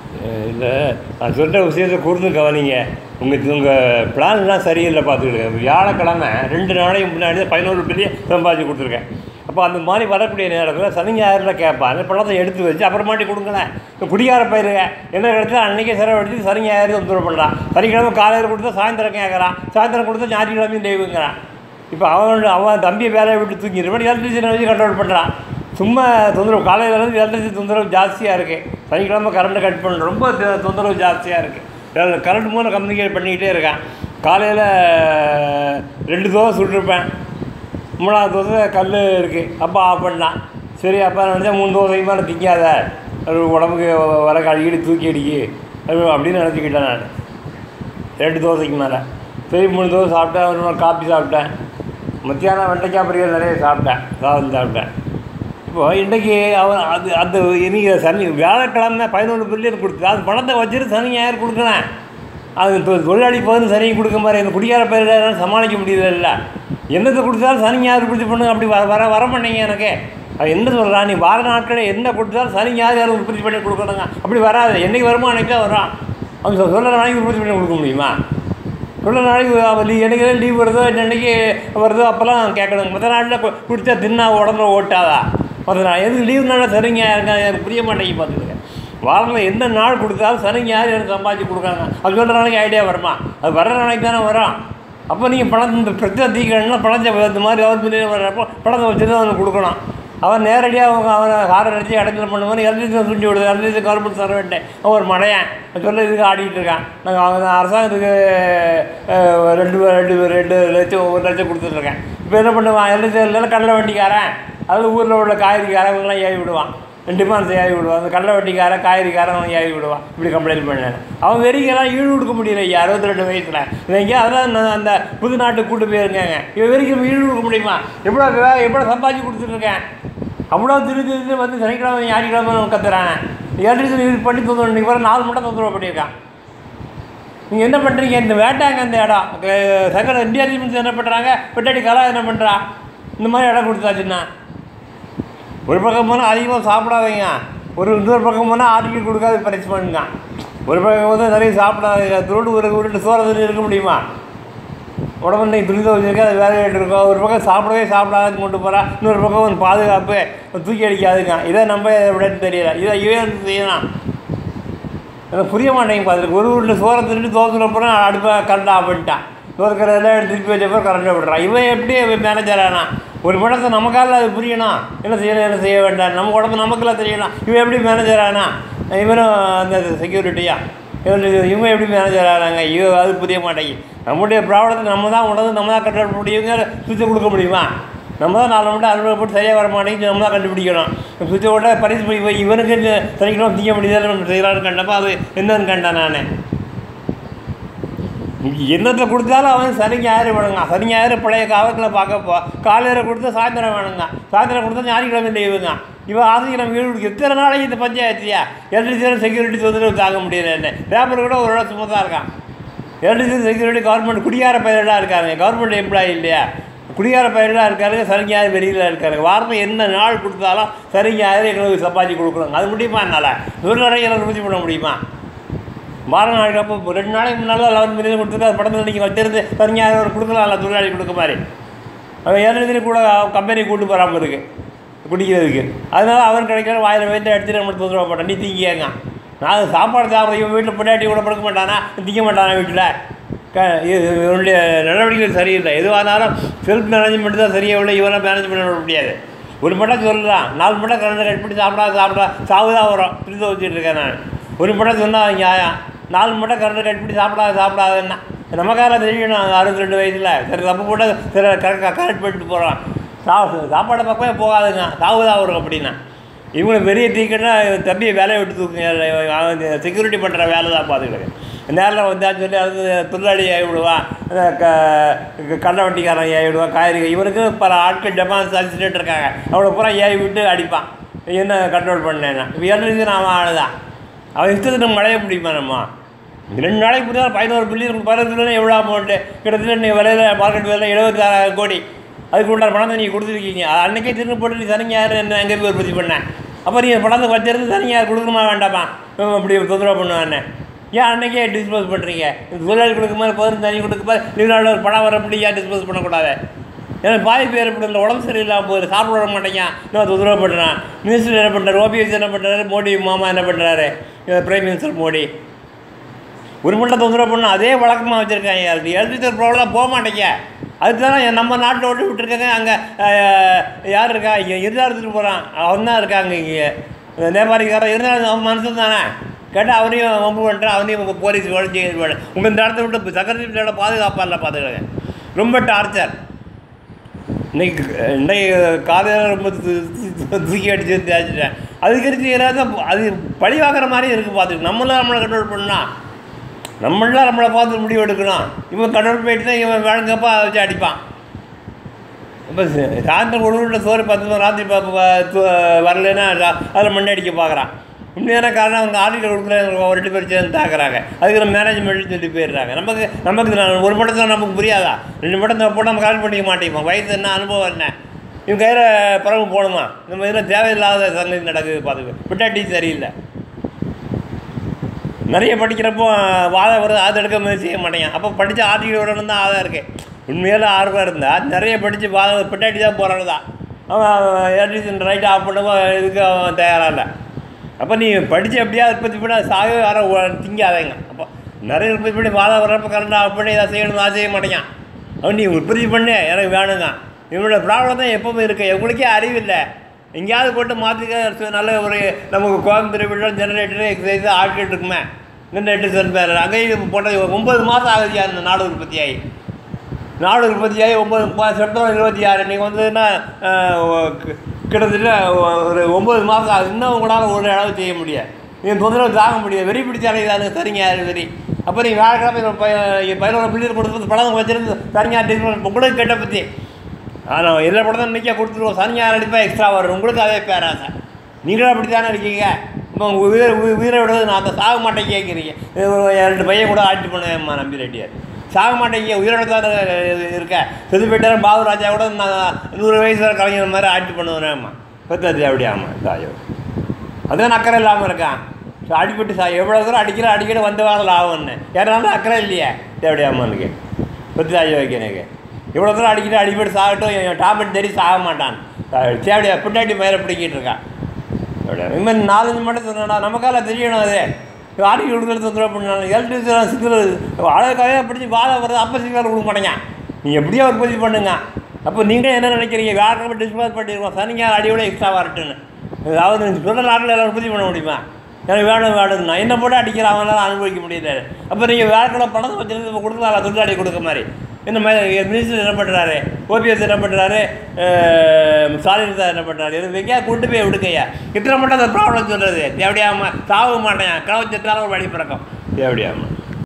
இல்லை, நான் சொல்கிற விஷயத்தை கூர்ந்து கவனிங்க. உங்கள் பிளான்லாம் சரியில்லை பார்த்துக்கிடுங்க. வியாழக்கிழமை 2 நாளைக்கு முன்னாடி 11 பில்லியன் சம்பாதிச்சு கொடுத்துருக்கேன். அப்போ அந்த மாதிரி வரக்கூடிய நேரத்தில் சனி ஞாயிறில் கேட்பான். அந்த பணத்தை எடுத்து வச்சு அப்புறமாட்டி கொடுங்களேன். இப்போ குடிகார பயிருங்க என்ன கிடைச்சா அன்றைக்கே செலவழித்து சனி ஞாயிறு தொந்தரவு பண்ணுறான். சனிக்கிழமை காலையில் கொடுத்தா சாயந்தரம் கேட்குறான், சாயந்தரம் கொடுத்தா ஞாயிற்றுக்கிழமையும் தெய்வங்கிறான். இப்போ அவன் தம்பியை வேலையை விட்டு தூங்கிடுவான், எலக்ட்ரிஷியனை வச்சு கண்ட்ரோல் பண்ணுறான். சும்மா தொந்தரவு காலையிலேருந்து எலக்ட்ரிசிட்டி தொந்தரவு ஜாஸ்தியாக இருக்குது. சனிக்கிழமை கரண்ட்டை கட் பண்ணணும், ரொம்ப தொந்தரவு ஜாஸ்தியாக இருக்குது. கரண்ட் மூலம் கம்யூனிகேட் பண்ணிக்கிட்டே இருக்கான். காலையில் 2 தோசை சுட்டுருப்பேன், 3ஆவது தோசை கல் இருக்குது, அப்போ ஆஃப் பண்ணான். சரி அப்போ நினச்சா 3 தோசைக்கு மேலே திங்காத, உடம்புக்கு வர அடிக்கடி தூக்கி அடிக்கி அப்படின்னு நினச்சிக்கிட்டேன் நான். 2 தோசைக்கு மேலே சரி 3 தோசை சாப்பிட்டேன், ஒரு காப்பி சாப்பிட்டேன். மத்தியானம் வெண்டைக்காய் பொரியல் நிறைய சாப்பிட்டேன், சாதம் சாப்பிட்டேன். இப்போது இன்றைக்கி அவன் அந்த இன்றைக்கி சனி வியாழக்கிழமை 11 பில்லியன் கொடுத்து அது பணத்தை வச்சுட்டு சனி ஞாயிறு கொடுக்குறேன். அது தொழிலாளி பகுதி சனிக்கு கொடுக்க மாதிரி இந்த குடிகார பயிரெல்லாம் சமாளிக்க முடியல. என்னத்தை கொடுத்தாலும் சனி ஞாயிறு பிடிச்சி பண்ணுங்க, அப்படி வர மாட்டேங்க எனக்கு. அது என்ன சொல்கிறான், நீ வார நாட்களில் என்ன கொடுத்தாலும் சனி ஞாயிறு உற்பத்தி பண்ணி கொடுக்கணுங்க, அப்படி வராது. என்றைக்கு வருமா அன்றைக்கி தான் வரான். அவன் சொல்கிற நாளைக்கு உற்பத்தி பண்ணி கொடுக்க முடியுமா? சொல்கிற நாளைக்கு என்றைக்கு லீவ் வருதோ என்னன்னைக்கு வருதோ அப்போல்லாம் கேட்கணுங்க. மற்ற நாளில் கொடுத்தா தின்னா உடம்புல ஓட்டாதா? மற்ற நாள் எதுக்கு லீவ் நாளில் சரிங்க எனக்கு புரிய மாட்டேங்கி பார்த்துக்கங்க. வாரத்தில் எந்த நாள் கொடுத்தாலும் சனி ஞாயிறு எனக்கு சம்பாதிச்சு கொடுக்குறாங்க. அது சொல்கிற நாளைக்கு ஐடியா வருமா? அது வர்ற நாளைக்கு தானே வரும். அப்போ நீங்கள் பணம் இந்த பிரச்சனை தீக்கணும்னா பணத்தை இந்த மாதிரி கவர்மெண்ட் வர்றப்போ பணத்தை வச்சு தான் அவனுக்கு கொடுக்கணும். அவன் நேரடியாக அவனை காரை அடித்து இடத்துல பண்ணுவான். எலக்ட்ரிசிட்டி சுண்டி விடுது, எலக்ட்ரிசிட்டி கவர்மெண்ட் தர வேண்டேன். அவன் ஒரு மடையன் சொல்ல இதுக்கு ஆடிக்கிட்டு இருக்கான். நாங்கள் அவங்க அரசாங்கத்துக்கு 2 லட்சம் 1 லட்சம் கொடுத்துட்ருக்கேன். இப்போ என்ன பண்ணுவான், எலக்ட்ரிசிட்டி கடலை வண்டிக்காரன், அதில் ஊரில் உள்ள காய்கறிக்காரங்களாம் ஏறி விடுவான், டிமாண்ட்ஸை ஏறி விடுவான். அந்த கடலை வட்டிக்காரன் காய்கறிக்காரன் ஏறி விடுவான். இப்படி கம்ப்ளைண்ட் பண்ணேன். அவன் வெறிக்கெல்லாம் ஈடு கொடுக்க முடியல. 62 வயசில் இவங்க அதான் அந்த புது நாட்டுக்கு கூட்டு போயிருக்காங்க. இவன் வெறிக்கு ஈடு கொடுக்க முடியுமா? எவ்வளோ சம்பாதிச்சு கொடுத்துட்ருக்கேன். அவ்வளோ திரு வந்து சனிக்கிழமை ஞாயிற்றுக்கிழமை கத்துறான். எலக்ட்ரிசிட்டி யூஸ் பண்ணி தொந்தரவு இன்றைக்கி வர 4 மட்டும் தொந்தரவு பண்ணியிருக்கான். நீங்கள் என்ன பண்ணுறீங்க? இந்த வேட்டாங்க அந்த இடம் சகல இந்தியா டீம்ஸ் என்ன பண்ணுறாங்க, பெட்டாடி கலா என்ன பண்ணுறா, இந்த மாதிரி இடம் கொடுத்தாச்சுன்னா ஒரு பக்கம் போனால் அதிகமாக சாப்பிடாதீங்க, இன்னொரு பக்கம் போனால் ஆர்டிக்கல் கொடுக்காது பனிஷ்மெண்ட்டுங்க. ஒரு பக்கம் வந்து நிறைய சாப்பிடாதீங்க, துருட்டு உருட்டு சோறு இருக்க முடியுமா? உடம்பு இன்றைக்கி துணி வச்சுருக்கா, அது வேலையிட்டு இருக்கோம். ஒரு பக்கம் சாப்பிடாதுன்னு கொண்டு போகிறான், இன்னொரு பக்கம் வந்து பாதுகாப்பு தூக்கி அடிக்காதுங்க. இதை நம்ம எப்படின்னு தெரியல. இதை செய்யலாம், எனக்கு புரிய மாட்டேங்க. பார்த்துருக்கு ஒரு வீட்டில் சோறை திருட்டு தோசை போனால் அடுப்பை கரண்ட் ஆஃப் பண்ணிட்டான். தோற்கிறதெல்லாம் திருப்பி வச்சப்போ கரண்ட்டை விடுறான். இவன் எப்படி மேனேஜர் ஆனால் ஒரு படத்தை நமக்கால அது புரியணும். என்ன செய்யணும் என்ன செய்ய வேண்டாம், நம்ம உடம்பு நமக்கெல்லாம் தெரியணும். இவன் எப்படி மேனேஜர் ஆனா? இவனும் அந்த செக்யூரிட்டியா இவங்க எப்படி மேனேஜர் ஆனாங்க? அது புரிய மாட்டேங்கி. நம்முடைய ப்ராப்ளத்தை நம்ம தான் உணர்ந்து நம்ம தான் கண்ட்ரோல் பண்ண முடியுங்க. சுவிட்சை கொடுக்க முடியுமா? நம்ம தான் 4 மணி அனுபவப்பட்டு சரியாக வர மாட்டேங்குது, நம்ம தான் கண்டுபிடிக்கணும். சுவிட்சை போட்ட பரிசு போய் இவனுக்கு சனிக்கிழமை திங்க முடியாது செய்கிறான்னு கண்டப்போ அது என்னன்னு கண்டேன் நான். என்னத்தை கொடுத்தாலும் அவன் சனி ஞாயிறு வேணுங்க. சனி ஞாயிறு பழைய காலத்தில் பார்க்கப்போ காலையில் கொடுத்தா சாயந்தரம் வேணுங்க, சாயந்தரம் கொடுத்தா ஞாயிற்றுக்கிழமை லீவுங்க. இவன் ஆசிரியர் வீடு கொடுக்க எத்தனை நாளைக்கு இந்த பஞ்சாயத்தியா? எலக்ட்ரிசிட்டி செக்யூரிட்டி தொந்தரவு தாங்க முடியல. என்ன பேப்பர் கூட ஒரு இடம் சும்மா தான் இருக்கான். எலக்ட்ரிசிட்டி செக்யூரிட்டி கவர்மெண்ட் குடியார பயிரெல்லாம் இருக்காங்க, கவர்மெண்ட் எம்ப்ளாயி இல்லையா, குடியார பயிரெல்லாம் இருக்காருங்க. சனி ஞாயிறு வெளியில் இருக்காருங்க. வாரத்தில் என்ன நாள் கொடுத்தாலும் சனி ஞாயிறு எங்களுக்கு சம்பாதிச்சு கொடுக்கணும். அது முடியுமா? என்னால் ஒரு நாளைக்கு எனக்கு உறுதி பண்ண முடியுமா? வார நாளைக்கு அப்போ 2 நாளைக்கு முன்னால் 11 மில்லியன் கொடுத்துருக்கா. அது படத்தில் நீங்கள் வச்சிருந்து சனி ஞாயிறு கொடுக்கலாம், தொழிலாளி கொடுக்க மாதிரி. அவன் ஏழு கூட கம்பெனி கூட்டு போகாமல் இருக்குது குடிக்கிறதுக்கு. அதனால அவன் கிடைக்கிற வாயில் வைத்து எடுத்துகிட்டு நம்மளுக்கு தொந்தரவு மாட்டான். நீ திங்கியாங்க, நான் சாப்பாடு சாப்பிட இவன் வீட்டில் பொண்டாட்டி கூட படுக்க மாட்டானா, திங்க மாட்டானா வீட்டில். இவனுடைய நடவடிக்கைகள் சரியில்லை. எதுவானாலும் செல்ஃப் மேனேஜ்மெண்ட் தான் சரியாக இல்லை. இவெல்லாம் மேனேஜ் பண்ண முடியாது. ஒரு மட்டம் சொல்லலாம், 4 மட்டம் கரண்ட் கட் பண்ணி சாவு தான் வரும். திருத்த வச்சுட்டு இருக்கேன் நான். ஒரு மட்டம் சொன்னால் நியாயம், 4 மட்டம் கரண்ட் கட் பண்ணி சாப்பிடாதுன்னா நமக்காக தெரியணும். 62 வயசில் சரி தப்பு போட்டால் சரி கரெக்ட் பண்ணிட்டு போகிறான். சாப்பாடை பக்கமே போகாதுங்க, சாவு தான் வரும் அப்படின்னா. இவங்களை பெரிய தீக்கன்னா தம்பியை வேலையை விட்டு தூக்குங்க. செக்யூரிட்டி பண்ணுற வேலை தான் பார்த்துக்கிட்டு நேரில் வந்தான்னு சொல்லி அது தொழிலாளி ஆகி விடுவான், கடலை வண்டிக்காரன் ஏறி விடுவான், காய்கறி. இவனுக்கு பல ஆட்கள் டெமான்ஸ் அடிச்சுட்டு இருக்காங்க. அவனை பூரா ஏறி விட்டு அடிப்பான். என்ன கண்ட்ரோல் பண்ணேன்னா இப்போ எல்லாம் அவன் ஆளுதான். அவன் இஷ்டத்துக்கு நம்ம மழைய முடியுமா? நம்ம 2 நாளைக்கு புரியாது 11 பில்லியன் 11 பில்லியன் எவ்வளோ அமௌண்ட்டு கிட்டத்தட்ட நீ விலையில் மார்க்கெட் விலையில் 76,000 கோடி. அதுக்கு உண்டான பணத்தை நீங்கள் கொடுத்துருக்கீங்க. அது அன்றைக்கே திரும்ப போட்டு நீ சனி ஞாயிறு என்ன எங்கே போய் உற்பத்தி பண்ணேன்? அப்போ நீங்கள் பணத்தை வச்சிருந்து தனியாக கொடுக்கணுமா வேண்டாமா இப்படி தொந்தரவு பண்ணுவானே ஏன் அன்றைக்கே டிஸ்போஸ் பண்ணுறீங்க தொழிலாளி கொடுக்கும்போது போதும் தனி கொடுக்கும்போது நீங்களால் ஒரு பணம் வரப்படி ஏன் டிஸ்போஸ் பண்ணக்கூடாது ஏன்னா பாதிப்பு ஏற்படுத்த உடம்பு சரியில்லாமல் போகுது சாப்பிட விட மாட்டேங்க இன்னும் தொந்தரவு பண்ணுறான் மினிஸ்டர் என்ன பண்ணுறாரு ஓபிஎஸ் என்ன பண்ணுறாரு மோடி மாமா என்ன பண்ணுறாரு பிரைம் மினிஸ்டர் மோடி ஒரு மட்டும் தொந்தரவு பண்ணால் அதே வழக்கமாக வச்சுருக்காங்க எலக்ட்ரிசிட்டி ப்ராப்ளம் போக மாட்டேங்க அதுக்கு தானே நம்ம நாட்டில் ஓட்டு விட்டுருக்காங்க அங்கே யார் இருக்கா இங்கே இருந்தால் எடுத்துகிட்டு போகிறான் அவன் தான் இருக்காங்க இங்கே நேபாளிக்காரன் இருந்தாலும் அவன் மனுஷன் தானே கேட்டால் அவனையும் வம்பு பண்ணுறான் அவனையும் போலீஸ் உழைச்சி உங்கள் இந்த இடத்த விட்டு சக்கரவர்த்தியோட பாதுகாப்பாக இல்லை பார்த்துக்கங்க ரொம்ப டார்ச்சர் இன்னைக்கு காலையில் ரொம்ப தூக்கி அடிச்சு தேய்ச்சிட்டேன் அதுக்கு அது பழி வாங்குற மாதிரி இருக்குது பார்த்துக்கு நம்மளை கண்ட்ரோல் பண்ணால் நம்மளாம் நம்மளை பார்த்து முடிவு எடுக்கணும் இவன் கண்ட்ரோல் போயிட்டு தான் இவன் வேணுங்கப்பா அதை வச்சு அடிப்பான் இப்போ சாயந்தரம் உடம்புல சோறு 10 மணி ராத்திரி வரலைன்னா அதில் மண்ணை அடிக்க பார்க்குறான் உண்மையான காரணம் அவங்க ஆர்டிக்கல் கொடுக்குற ஒரு 2 பேர் சேர்ந்து தாக்குறாங்க அதுக்கு நம்ம மேனேஜ்மெண்ட்டு சொல்லி போயிடுறாங்க நமக்கு ஒரு படத்தில் நமக்கு புரியாதா 2 படத்தை போட்டு நம்ம கால் பண்ணிக்க மாட்டேங்குவோம் வயசு என்ன அனுபவம் என்ன இவங்க கையில் பிறகு போகணுமா நம்ம இதில் தேவையில்லாத சங்கதி நடக்குது பார்த்துக்கு விட்டாட்டி சரியில்லை நிறைய படிக்கிறப்போ வாதம் வருது அதை எடுக்க முயற்சி செய்ய மாட்டேங்க அப்போ படித்த ஆர்டிக்கல் விடணும் தான் ஆதாரம் இருக்குது உண்மையில ஆர்வம் இருந்தால் நிறைய படித்து வாதம் பிட்டாட்டி தான் போகிறாங்க தான் அவன் எலக்ட்ரிஷியன் ரைட்டை ஆஃப் பண்ணவோ இதுக்கு அவன் தயாராக இல்லை அப்போ நீ படித்து எப்படியா உற்பத்தி பண்ணி சாகவே யாரும் திங்காதேங்க அப்போ நிறைய உற்பத்தி பண்ணி வாதம் வர்றப்போ கரண்ட் ஆஃப் பண்ணி இதை செய்யணும் அதை செய்ய மாட்டேங்க அவன் நீ உற்பத்தி பண்ணு எனக்கு வேணுங்க இவனோட ப்ராப்ளம் தான் எப்போவுமே இருக்குது எங்களுக்கே அறிவில்லை எங்கேயாவது போட்டு மாற்றிக்க நல்ல ஒரு நமக்கு கோயம்புத்தூர் விட ஜெனரேட்டரு எக்ஸசைஸ் ஆட்கள் இருக்குமே ஜெனரேட்டர் பேர் அங்கேயும் போட்டது 9 மாதம் ஆகுது அந்த நாடு உற்பத்தியாகி 9 செப்டம்பர் 26 நீங்கள் வந்துன்னா கிட்டத்தட்ட ஒரு 9 மாதம் ஆகுது இன்னும் உங்களால் ஒரு அளவு செய்ய முடியாது நீங்கள் தொந்தரவு தாங்க முடியாது வெறி பிடிச்ச அலைதானு சரிங்க வெறி அப்போ நீங்கள் வேலைக்கிழமை 11 பிள்ளைகள் கொடுத்து படம் வச்சுருந்து சரிங்க டிஸ்கவுண்ட் உங்களுக்கு கெட்ட பற்றி ஆனால் எல்லா படம் தான் இன்றைக்கே கொடுத்துருவோம் சனியார் அடிப்பா எக்ஸ்ட்ரா வரும் உங்களுக்கு அதே பேராசை நீங்களும் அப்படி தானே இருக்கீங்க இப்போ உங்கள் உயிரை விடுறது நான் அந்த சாக மாட்டேன் கேட்குறீங்க 2 பையன் கூட ஆட்சி பண்ணுவேம்மா நம்பி ரெட்டியார் சாக மாட்டேங்க உயிரோட தான் இருக்க செது போயிட்டார் பாபு ராஜா கூட நான் 100 வயசு வரை கலைஞர் மாதிரி ஆட்சி பண்ணுவேன்ம்மா பத்தாது அப்படியாம்மா தாயோ அதுதான் அக்கறை இல்லாமல் இருக்கான் அடிப்பட்டு எவ்வளோ தூரம் அடிக்கிற வந்த வாரம் ஆகும்னு யாராலும் அக்கறை இல்லையே தேவையாமான்னு பத்து தாயோ வைக்கிறேங்க இவ்வளோ தூரம் அடிப்பட்டு சாகட்டும் டாப்லெட் தேடி சாக மாட்டான் தேவையா பின்னாடி மேலே பிடிக்கிட்டு இருக்கான் இனிமேல் 4-5 மட்டும் சொன்னா நமக்கால தெரியணும் அது ஆடிக்கு கொடுக்குறது தொந்தரவு பண்ணாலும் எலக்ட்ரிசிட்டி சிக்கல் அழகாக பிடிச்சி வாதம் வருது அப்போ சிக்கல் கொடுக்க மாட்டேங்க நீங்கள் எப்படியோ உற்பத்தி பண்ணுங்க அப்போ நீங்கள் என்ன நினைக்கிறீங்க வேறு டிஸ்பாஸ் பண்ணிடுவோம் சனிங்க அடியோட எக்ஸ்ட்ரா வரட்டுன்னு அதாவது சொல்கிற நாட்டில் எல்லாம் உற்பத்தி பண்ண முடியுமா எனக்கு வேணும் நான் என்ன போட்டு அடிக்கிற அவங்களால அனுபவிக்க முடியல அப்போ நீங்கள் வேறு பணத்தை வச்சுருந்து கொடுக்கலாம் தொழிலாளி கொடுக்க மாதிரி இந்த மாதிரி மினிஸ்டர் என்ன பண்ணுறாரு ஓபிஎஸ் என்ன பண்ணுறாரு ஸ்டாலின் சார் என்ன பண்ணுறாரு இது எங்கேயா கொண்டு போய் விடுக்கையா இத்தனை மட்டும் அந்த ப்ராப்ளம் சொல்கிறது தேவையாமல் சாக மாட்டேன் கனவு செத்தாலும் ஒரு வழி பிறக்கும் தேவையாமல்